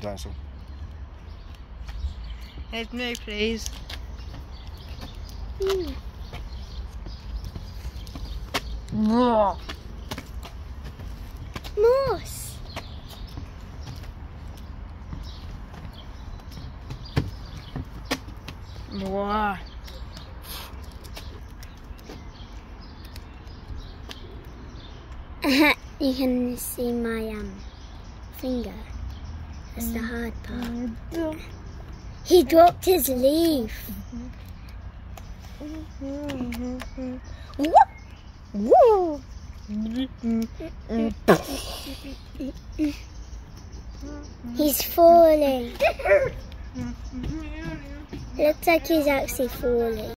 dinosaur. It's me, please. More. Moose. Wow. You can see my finger. That's the hard part. He dropped his leaf. He's falling. Looks like he's actually falling.